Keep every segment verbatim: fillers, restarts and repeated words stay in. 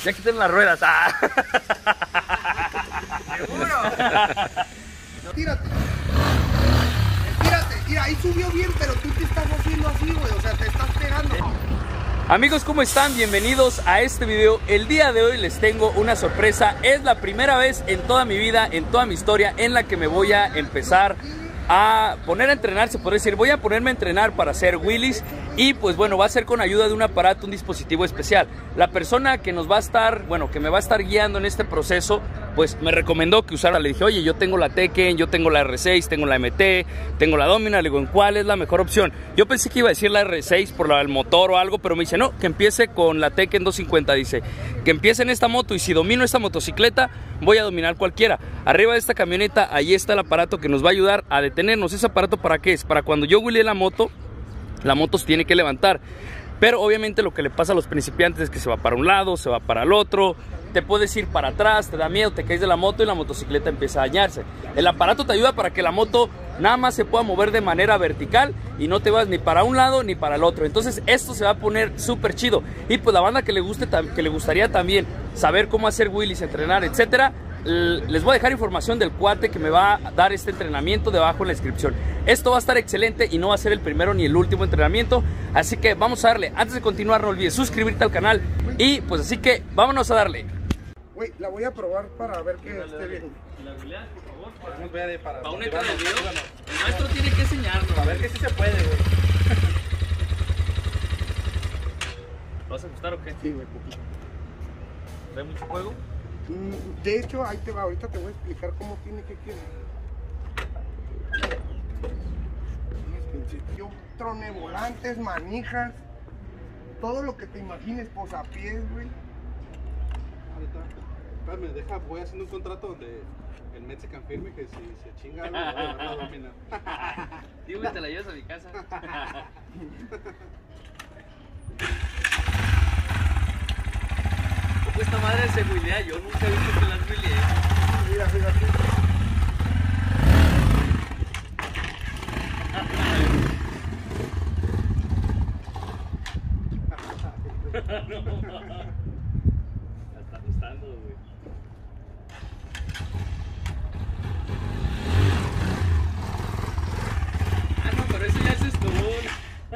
Ya quiten las ruedas. Ah. ¿Seguro? Tírate. Tírate. Mira, ahí subió bien, pero tú te estás haciendo así, güey. O sea, te estás pegando. Amigos, ¿cómo están? Bienvenidos a este video. El día de hoy les tengo una sorpresa. Es la primera vez en toda mi vida, en toda mi historia, en la que me voy a empezar a poner a entrenar, se puede decir. Voy a ponerme a entrenar para hacer wheelies. Y pues bueno, va a ser con ayuda de un aparato, un dispositivo especial. La persona que nos va a estar, bueno, que me va a estar guiando en este proceso, pues me recomendó que usara. Le dije, oye, yo tengo la Tekken, yo tengo la R seis, tengo la M T, tengo la Dominar. Le digo, ¿en cuál es la mejor opción? Yo pensé que iba a decir la R seis por el motor o algo, pero me dice, no, que empiece con la Tekken doscientos cincuenta. Dice, que empiece en esta moto y si domino esta motocicleta, voy a dominar cualquiera. Arriba de esta camioneta, ahí está el aparato que nos va a ayudar a detenernos. ¿Ese aparato para qué es? Para cuando yo wheelie la moto, la moto se tiene que levantar. Pero obviamente lo que le pasa a los principiantes es que se va para un lado, se va para el otro, te puedes ir para atrás, te da miedo, te caes de la moto y la motocicleta empieza a dañarse. El aparato te ayuda para que la moto nada más se pueda mover de manera vertical y no te vas ni para un lado ni para el otro. Entonces esto se va a poner súper chido. Y pues la banda que le guste, que le gustaría también saber cómo hacer wheelies, entrenar, etcétera, les voy a dejar información del cuate que me va a dar este entrenamiento debajo en la descripción. Esto va a estar excelente y no va a ser el primero ni el último entrenamiento, así que vamos a darle. Antes de continuar, no olvides suscribirte al canal y pues así que vámonos a darle. Güey, la voy a probar para ver que dale, esté dale. bien. La habilidad, por favor, para, Para, para, para un para, extra de video. bueno. El maestro tiene que enseñarnos. A ver que sí se puede, güey. ¿Lo vas a ajustar o qué? Sí, güey, poquito. ¿Ve mucho juego? Mm, De hecho, ahí te va, ahorita te voy a explicar cómo tiene que quedar. Yo troné volantes, manijas, todo lo que te imagines, posapiés, güey. Ahorita, espérame, deja, voy haciendo un contrato donde el Mexican firme que si se chinga algo, voy a llevar la Dominar. Digo que te la llevas a mi casa. ¿Cómo esta madre se wheelea? Yo nunca he visto que las wheelee. Mira, fíjate. No, la está gustando, güey. Ah, no, pero eso ya es estubón.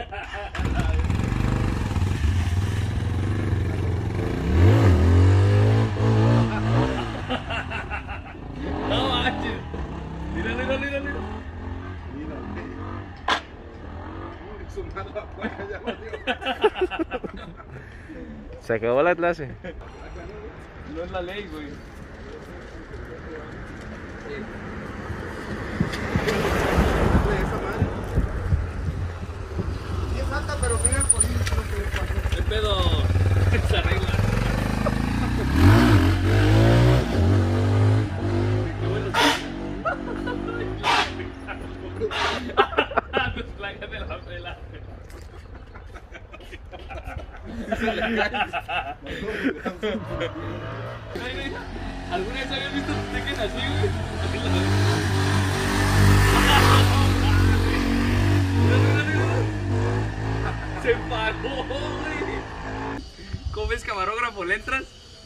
No manches. Mira, mira, mira, mira. Mira, güey. Su mala placa ya valió. Se acabó la clase. No es la ley, güey. Esa madre. Sí es alta, pero mira el poquito lo que le pasó. El pedo se arregla. Qué bueno. Las placas de la pela. Ay, güey, ¿alguna vez habías visto un Tekken así, güey? Se paró, güey. ¿Cómo ves, camarógrafo? ¿Le entras?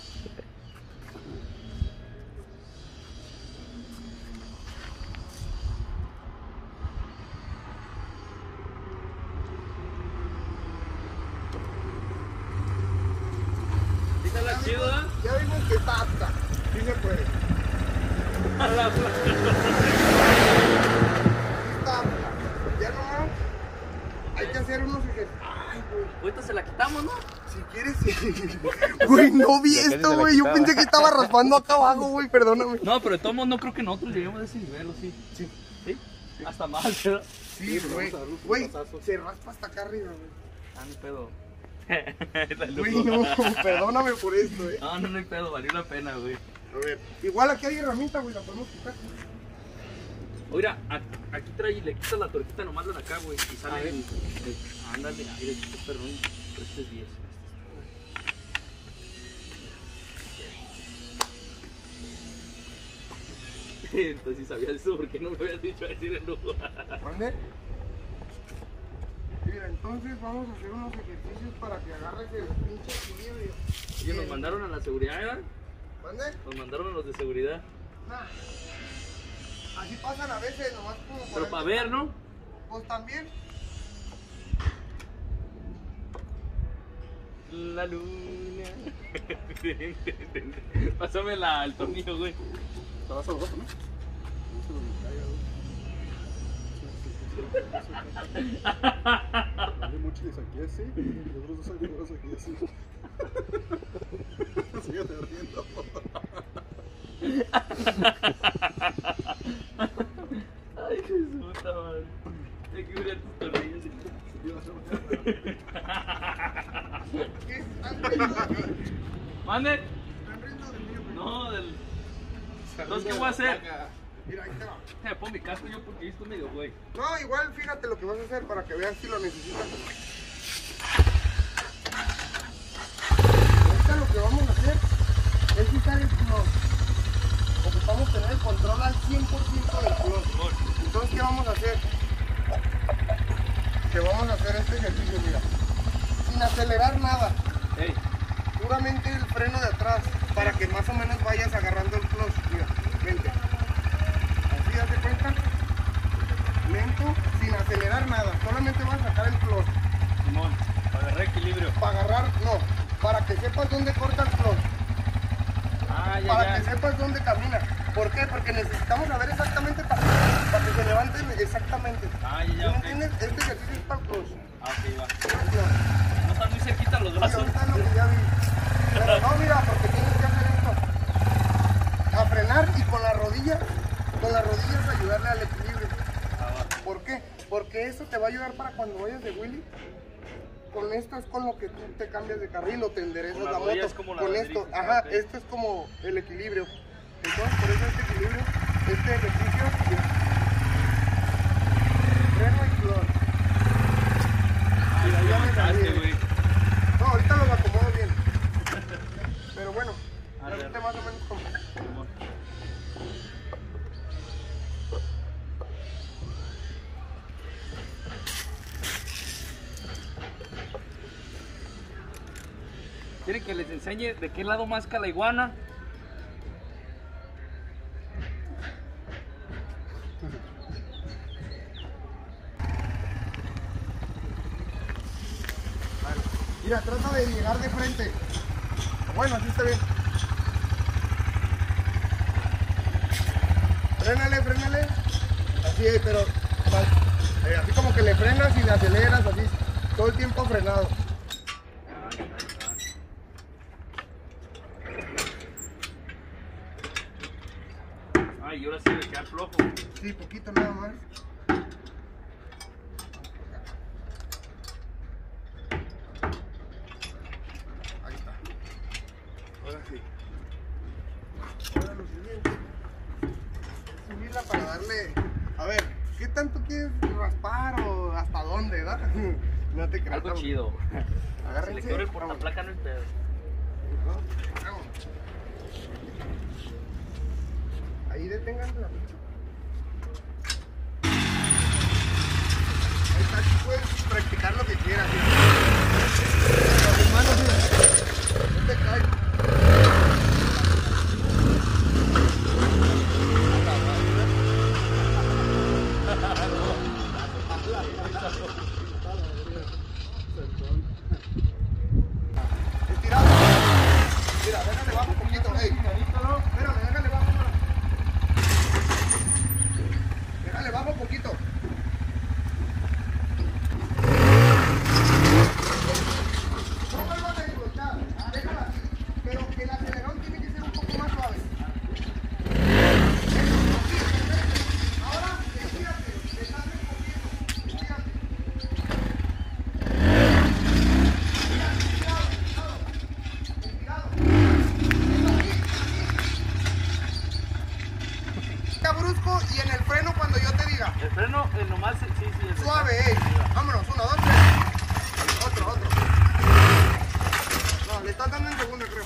Dígala chido, ¿eh? Ya vimos que está apta. Sí se puede. A la placa. Sí está apta. Ya nomás hay que hacer unos ejercicios. Ay, güey. Ahorita se la quitamos, ¿no? Si quieres, sí. Güey, no vi Ya casi esto, se la güey. Yo quitaba. pensé que estaba raspando acá abajo, güey. Perdóname. No, pero de todos modos no creo que nosotros lleguemos a ese nivel, ¿o sí? Sí. ¿Sí? Hasta más, ¿verdad? Sí, Sí, güey. vamos a dar unos Güey, putazos. se raspa hasta acá arriba, güey. Ah, no hay pedo. Güey, no, perdóname por esto, eh. No, no, no hay pedo, valió la pena, güey. A ver, igual aquí hay herramienta, güey, la podemos quitar. Oiga, a- aquí trae, le quitas la torquita nomás de acá, güey, y A sale ver. el, el- ándale, ahí le quitas, perdón, pero este es diez. Entonces si sabías eso, ¿por qué no me habías dicho a decir el nudo? ¿Mande? Mira, Mira, entonces vamos a hacer unos ejercicios para que agarres el pinche equilibrio. Oye, nos mandaron a la seguridad, ¿verdad? ¿Mande? Nos mandaron a los de seguridad. Nah. Así pasan a veces, nomás como por Pero el- para ver, ¿no? Pues también. La luna. Pásame la, el tornillo, güey. Te vas a los ojos, ¿no? Hay muchos aquí así y otros dos amigos aquí así. Síguete riendo. Ay, qué puta madre. Hay que ver tus tornillos. ¿Qué? ¿Están riendo de mí? Mande. ¿Están riendo de mí, güey? No, del. Entonces, ¿qué voy a hacer? Mira, ahí te va. Me pongo mi casco yo porque esto medio güey. No, igual fíjate lo que vas a hacer para que veas si lo necesitas. Ahorita lo que vamos a hacer es quitar el clon. Ocupamos tener el control al cien por ciento del clon. Entonces, ¿qué vamos a hacer? Que vamos a hacer este ejercicio, mira. Sin acelerar nada. Ey, Puramente el freno de atrás. Para que más o menos vayas agarrando el clutch. Mira, vente. Así, ¿das de cuenta? Lento, sin acelerar nada. Solamente vas a sacar el clutch. Simón, para agarrar equilibrio. Para agarrar, no. Para que sepas dónde corta el clutch. Ah, ya, Para ya. que sepas dónde camina. ¿Por qué? Porque necesitamos saber exactamente para, para que se levanten exactamente. Ah, ya, ¿Sí ya, me ok. entiendes? Este ejercicio es para el clutch. Ah, ok, va. El clutch. No están muy cerquita los Sí, brazos. ahorita es lo que ya vi. Pero no, mira, porque tienes que hacer esto. A frenar y con la rodilla, con las rodillas ayudarle al equilibrio. Ah, va. ¿Por qué? Porque eso te va a ayudar para cuando vayas de wheelie. Con esto es con lo que tú te cambias de carril o te enderezas Con la la rodilla moto. es como la con banderita, esto, ajá, ok. esto es como el equilibrio. Entonces, por eso este equilibrio, este ejercicio, mira. Freno y clutch. Mira, ya me Mataste, salí. güey. No, ahorita los acomodo bien. Pero bueno, A ya ver. viste más o menos cómo. Simón. ¿Quieren que les enseñe de qué lado masca la iguana? Vale. Mira, trata de llegar de frente. Bueno, así está bien. Frénale, frénale. Así es, pero eh, así como que le frenas y le aceleras, así. Todo el tiempo frenado. Ay, ahora sí me queda flojo. Sí, poquito nada más. Ahí está. Ahora sí. Ahora lo siguiente. Subirla para darle. A ver, ¿qué tanto quieres raspar o hasta dónde, verdad? No te creas. Algo vamos. chido. Si le Agárrense. quebro el portaplaca no es pedo. Vamos. Ahí detengan la pinche. Ahí está, aquí puedes practicar lo que quieras. Mira. Con mis manos, mira. No te caes. Estirado. Mira, déjale bajo un poquito. Ey. Espérame, déjale bajo. Déjale bajo un poquito. No vuelvas a enganchar. Déjala así. Pero el acelerón tiene que ser un poco más suave. Eso, así, perfecto. Ahora, estírate. Deshazte un poquito. Estírate. Estirado, estirado. Estirado. Eso, así, así. Está brusco y en el freno cuando yo te diga. El freno, eh, nomás, sí, sí. el de- Suave, ey. Vámonos, uno, dos, tres. Otro, otro. No, le estás dando en segundo, creo.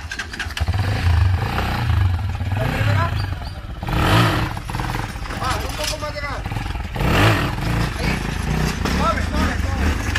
La primera. Ah, un poco más de gas. Ahí. Suave, suave, suave.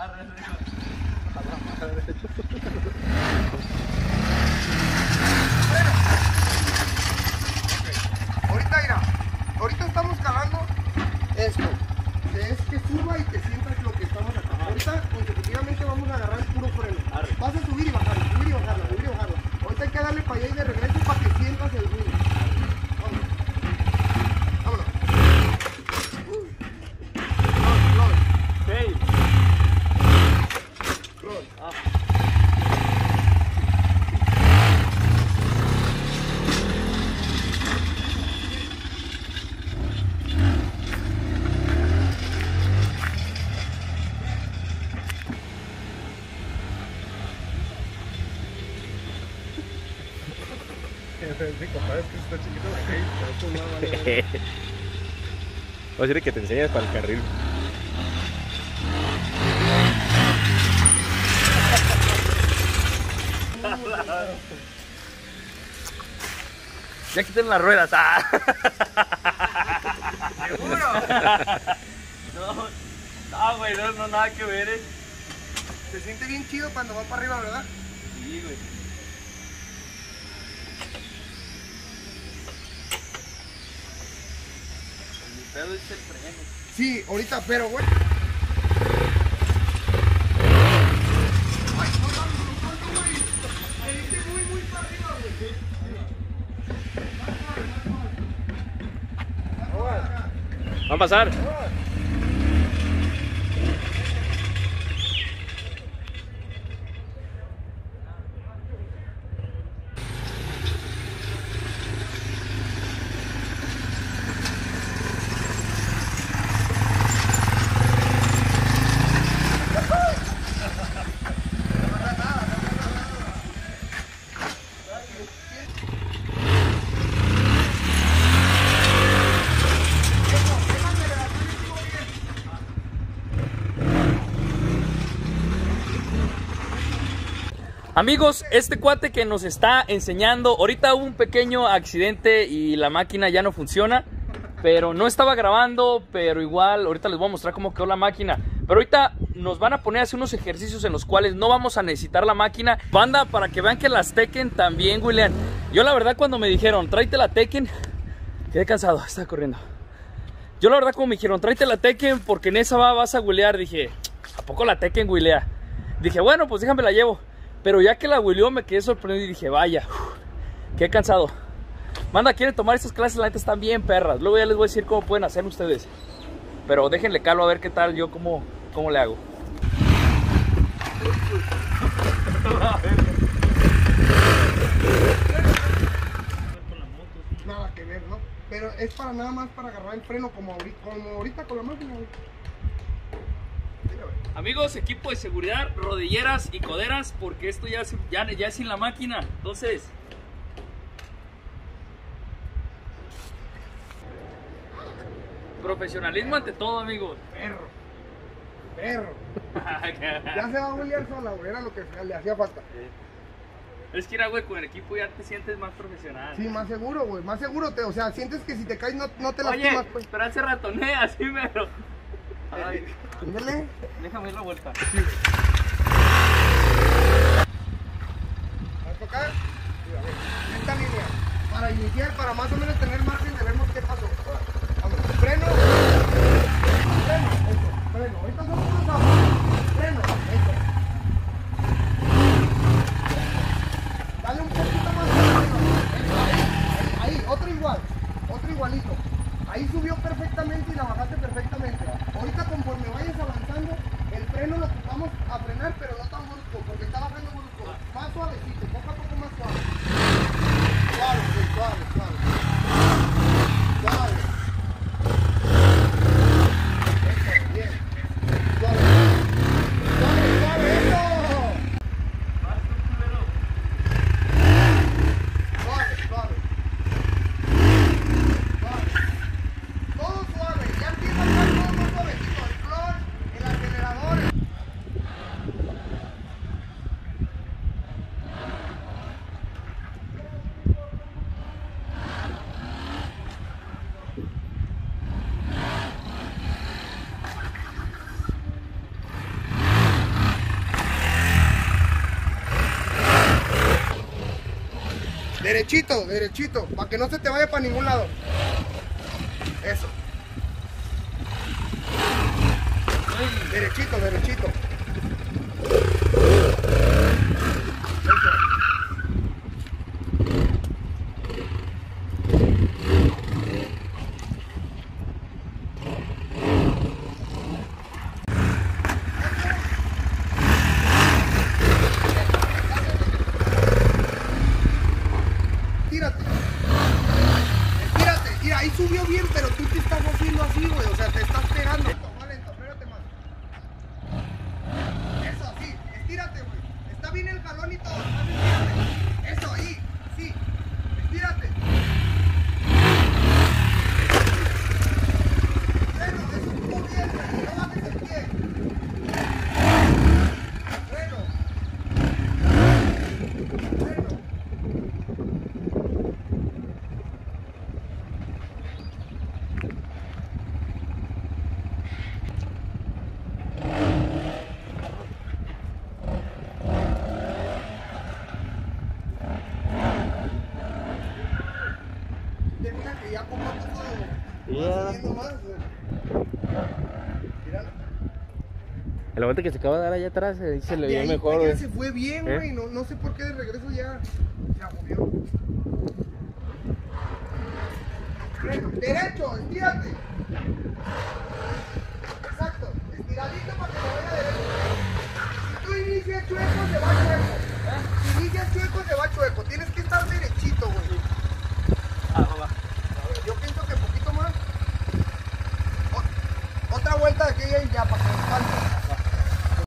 Ahorita mira, ahorita estamos calando esto, que es que suba y que sientas lo que estamos acá. Ahorita consecutivamente vamos a agarrar el puro freno. Vas a subir y bajarla, subir y bajarla, subir y bajarla. Ahorita hay que darle para allá y de regreso para que sientas el ruido. Vámonos. Vámonos. Uy. Close, close. Ok. Close. Ah. Mi compadre es que está chiquito de aquí, pero esto no vale. Voy a decirle que te enseñes para el carril. Ya quiten las ruedas. Ah. ¿Seguro? No, no, güey, no, no, nada que ver, eh. Se siente bien chido cuando va para arriba, ¿verdad? Sí, güey. Mi pedo es el freno. Sí, ahorita, pero güey. Ay, no, no, no, no, güey. Me hice muy, muy para arriba, güey. Va a pasar. Amigos, este cuate que nos está enseñando, ahorita hubo un pequeño accidente y la máquina ya no funciona, pero no estaba grabando, pero igual ahorita les voy a mostrar cómo quedó la máquina. Pero ahorita nos van a poner a hacer unos ejercicios en los cuales no vamos a necesitar la máquina. Banda, para que vean que las Tekken también huilean. Yo la verdad cuando me dijeron, tráete la Tekken, quedé cansado, estaba corriendo. Yo la verdad como me dijeron, tráete la Tekken porque en esa va, vas a huilear, dije, ¿a poco la Tekken huilea? Dije, bueno, pues déjame la llevo. Pero ya que la huileó me quedé sorprendido y dije, vaya, uf, qué cansado. Manda, quieren tomar estas clases, la neta están bien perras. Luego ya les voy a decir cómo pueden hacer ustedes. Pero déjenle calo a ver qué tal yo, cómo, cómo le hago. Nada que ver, ¿no? Pero es para nada más para agarrar el freno como ahorita, como ahorita con la máquina, güey. Amigos, equipo de seguridad, rodilleras y coderas, porque esto ya, ya, ya es sin la máquina. Entonces, profesionalismo ante todo, amigos. Perro. Perro. Ya se va a huelear sola, güey. Era lo que le hacía falta. Es que, era, güey, con el equipo ya te sientes más profesional. Sí, más seguro, güey. Más seguro. Te, o sea, sientes que si te caes no, no te Oye, lastimas, pues. pero hace ratonea, así, pero... Ay, Ándale. déjame ir la vuelta. ¿Va a tocar? Sí, a ver. Esta línea. Para iniciar, para más o menos tener margen de vernos qué pasó. Vamos. Freno. Freno. Eso. Freno. Ahorita son puros abajo. Freno. Eso. Dale un poquito más. Eso. Ahí. Ahí. Ahí. Otro igual. Otro igualito. Ahí subió perfectamente y la bajaste perfectamente. Ahorita conforme vayas avanzando, el freno lo ocupamos a frenar, pero no tan brusco, porque está bajando brusco. Más suavecito, poco a poco más suave. Suave, sí, suave, suave. Suave. Derechito, derechito, para que no se te vaya para ningún lado. Eso. Derechito, derechito. Tírate. Tírate. Mira, ahí subió bien, pero tú te estás haciendo así, güey. O sea, te estás pegando. Más lento, espérate más. Eso, sí. Estírate, güey. Está bien el jalón y todo. Más estírate. Eso, ahí. Sí. Estírate. Freno, eso estuvo bien, güey. No bajes el pie. Freno. Freno. Deja que ya poco a poco Ya. va subiendo más. Míralo. El aguante que se acaba de dar allá atrás eh, se le De vio ahí mejor, para allá güey. se fue bien, ¿Eh? güey. No, no sé por qué de regreso ya se agobió. Freno, derecho, estírate.